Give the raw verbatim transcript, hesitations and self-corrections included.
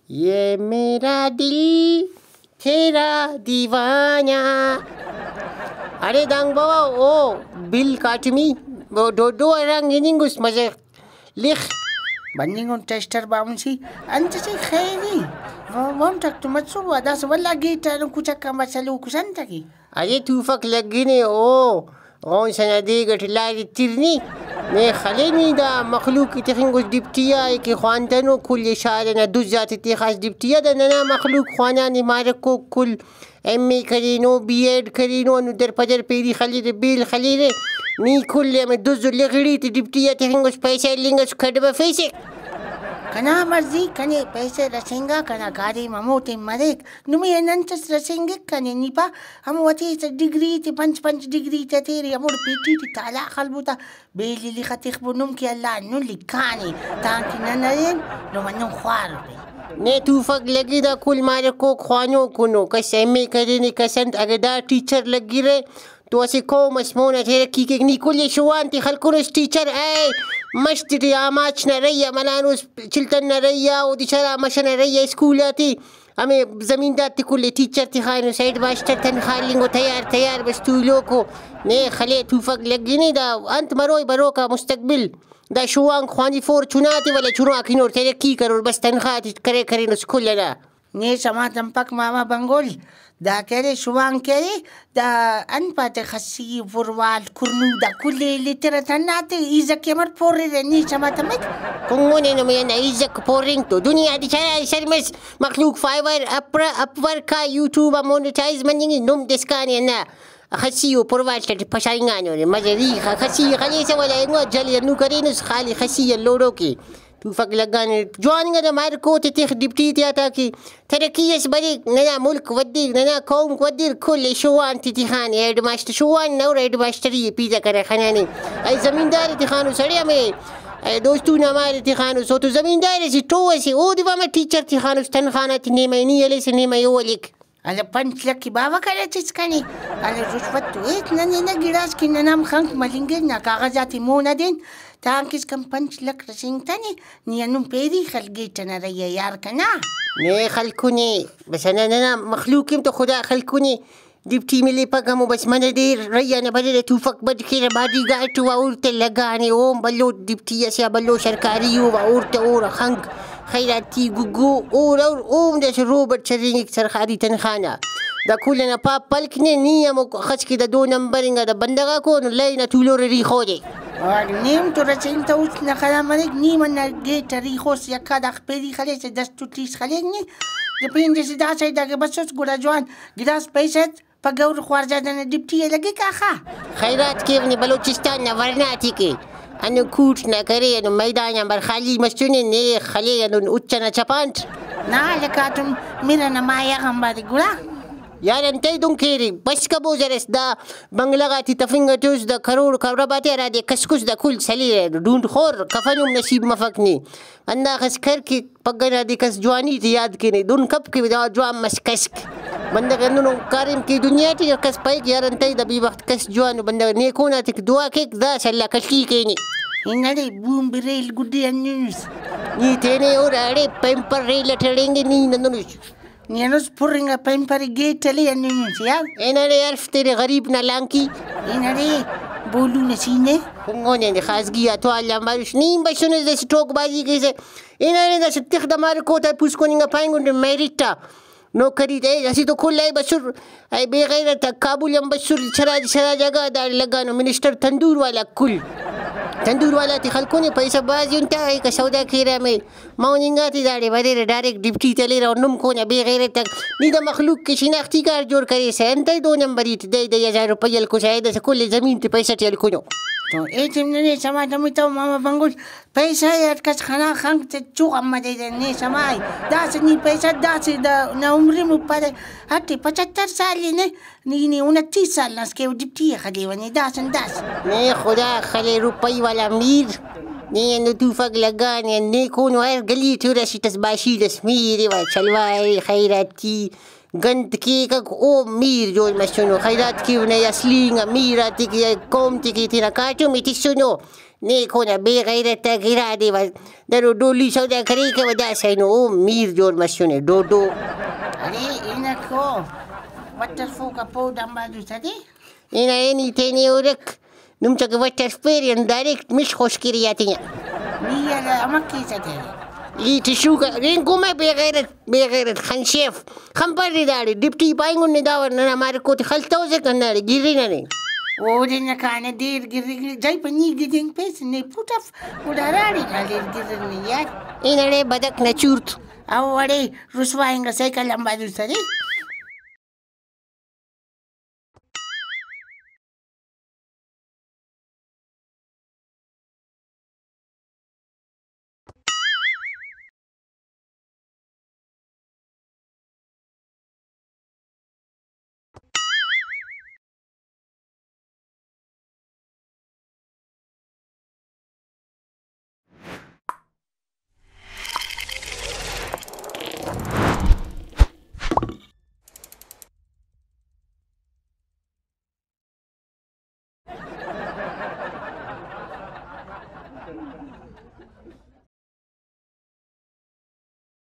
ये मेरा दिल तेरा दीवाना। अरे Dang bawa oh bil katmi dodo orang ini gus maze lich bandingon tester bouncy anta si khairi wam tak tumat suwa das wala gita no kuchaka masalu kusanta ki अरे तूफक लग गई ने ओ कौन सा नदी गठला तिरनी ने खलेनी दा मखलूक की तखिंगुस डिप्टिया के खानतनो कुल इशारे न दुज जाती थी खास डिप्टिया दा ना मखलूक खाना ने मारे को कुल एमए करीनो बीएड करीनो नुदर पजर पेरी खली रे बिल खली रे नी कुल में दुज लगड़ी थी डिप्टिया तखिंगुस पैसे लिंगस खडबा फैसे कना मर्जी कने पैसे रसेंगा कना गाड़ी ममोते मरेक नुमी अनंतस रसेंगे कने निपा हम वती डिग्री ती पंच पंच डिग्री तेरी अमर पीटी ती ताला खलबुता बेली li khatix bunum ki alla nu likani tanki nanayen no manum khwar ने तूफक लगी दा कुल मारे को ख्वानो कुनो कैसे में करेनी कसंत अगदा टीचर लगी रे तो ऐसे को मस्मोना तेरे की के निकुल शुवान ती खलकुरस टीचर ऐ मस्ती आमाच न रैया मलानुस चिल्तन न रैया ओ दिशरा मशन रैया स्कूल आती हमें जमींदार ती कुल टीचर ती खानो साइड मास्टर तन खालिंगो तैयार तैयार बस तू लो को ने खले तूफक लगी नहीं दा अंत मरोई बरो का मुस्तकबिल दा शुवान ख्वानी फॉर्चूनाती वाले चुना किनो तेरे की करो बस तनखा करे करे नुस खुलना ने समा तंपक मामा बंगोल دا كاري شوان كاري دا أنبات خسي فروال كرنو دا كل اللي ترى تناتي إذا كمر بوري رني سما تمك كونغوني نمينا إذا بورين تو دنيا دي شارع شرمس مخلوق فايبر أبرا أبور كا يوتيوب مونتايز منيني نوم دسكاني أنا خسيو فروال ترى بشارينغانو مجري خسي خليسة ولا إنو جالي نو كارينوس خالي خسي اللوروكي तूफक लगाने जवानिंग दा मार को ते डिप्टी ते आता की तरक्कीस बड़ी नया मुल्क वदी नया कौम वदी कुल शुवान तिखान हेड मास्टर शुवान नौ हेड मास्टर ये पिज़्ज़ा करे खाने आई जमींदार तिखानो सड़िया में दोस्तों ना हमारे तिखानो सो तो जमींदार से तो ऐसे ओ दिवा में टीचर तिखानो तन खाना तने में नहीं ले से नहीं में यो लिख अरे पंच लक की बाबा करे चिसकानी अरे रुश्वत तो इतना ना गिलास की नाम खंक मलिंगे ना कागजाती मोना दिन तांकिस कम पंच लक रसिंगतनी नियनुम पेरी खलगीटना रैया यार कना ने खलकुनी बस अना ना मखलूकिम तो खुदा खलकुनी डिप्टी मिले पगमो बस मन देर रैया ने बदले तूफक बद के बाडी गाट वा उर्ते लगाने ओम बल्लो डिप्टी या बल्लो सरकारी हो वा उर्ते और खंक خيراتي جوجو أور أور أوم ده روبرت شرينك سرخادي تنخانا ده كلنا باب بالكني نيا مو خش كده دو نمبرينغا ده بندقا كون لينا تولور ريخودي نيم ترسين توت نخلا مريك نيم أنا جيت ريخوس يكاد أخبري خليش دستو تيس خليني جبين جس ده شيء ده بسوس قرا جوان جلاس بيسات بجور خوارجة ده دبتي لقي كاخا خيرات كيفني بلوچستان نورناتي كي أنا كوت نكري أنا ميدان يمر خالي مستوني نه خالي أنا أتشنا شبانت نا لكاتم ميرنا ما يغم بادي قولا यार अंते तुम खेरी बस का बोझरस दा बंगलागाती तफिंगा टूस दा करोड़ करोड़बाते रादे कसकुस दा कुल सली ढूंढ खोर कफनुम नसीब मफकनी अन्ना खसकर की पगना दी कस जवानी याद की नहीं दुन कब की जवान मस्कस्क बंदा कन्नु कारिम की दुनिया ती कस पाई यार अंते दबी वक्त कस जवान बंदा ने कोना तिक दुआ के दा सल्ला कशकी के नहीं इन्हें बूम बिरेल गुड्डी अन्यूस नी तेने और अड़े पेंपर रेल ठड़ेंगे नी नंदनुस नियनुस पुरिंगा पेंपर गेट चली अन्यूस यार इन्हें यार तेरे गरीब ना लांकी इन्हें बोलू नसीने कुंगोने ने खासगी अतवाल हमारे नीम बशुने जैसे टोक बाजी कैसे इन्हें जैसे तिख दमार कोटा पुष्कोनिंगा पाएंगे मेरिटा नौकरी दे जैसे तो खुल लाए बशुर आई बेगैर तक काबुल हम बशुर छरा छरा जगह दार लगा नो मिनिस्टर तंदूर वाला कुल तंदूर वाला ती खलकोने पैसा बाजी उनता है का सौदा खेरा में माउनिंगा ती दारे बड़े डायरेक्ट डिप्टी चले रहा नुम को ना बेगैर तक नीदा मखलूक की शिनाख्ती कार जोड़ करे से अंतर दो नंबरी दे दे हजार रुपये को शायद से कुल जमीन ते पैसा चल को तो ए जिमने समाज में तो मामा बंगुल पैसा यार कस खाना खंग ते चू अम्मा दे ने समाई दास नी पैसा दास दा ना उम्र में पर हटे पचहत्तर साल ने नी नी उनतीस साल नस के डिप्टी खदी वनी दास दास ने खुदा खले रुपये वाला मीर ने नु तूफक लगाने ने कौन वायर गली थोड़ा सी तसबाशी दसमीर व चलवाई खैराती गंत की का ओ मीर जो मशनो खैरात की ने असली मीरा ती की कौम ती की तेरा काटो मिटी सुनो Neko na bigairat ta giradi was. Daro doli sauda kari ke wada saino mir jor masune dodo. अरे इनको waterfall ka po dambadu tadi. Ina eni teni urek. Numchak waterfall yan direct mish khoshkiriyatinya. Niya la amakki tadi. Li tishuka rinko ma bigairat bigairat khan chef. Khan parri dali dipti paingun ne dawar na mare ko ti khalto se kanare girina ne. Ode na kana dir giri jai pani giding pes ne putaf udarari galir girin ya. Ina le badak na churt. Aware ruswa inga sai kalambadu tadi.